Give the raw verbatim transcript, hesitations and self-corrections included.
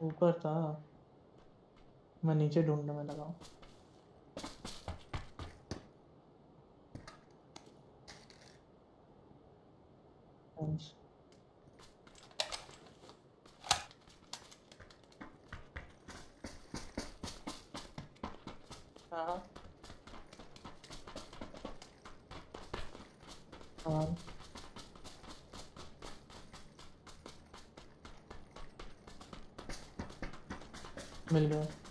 ऊपर था, मैं नीचे ढूंढने में लगा हूँ। Thanks. हाँ हाँ मिल गया।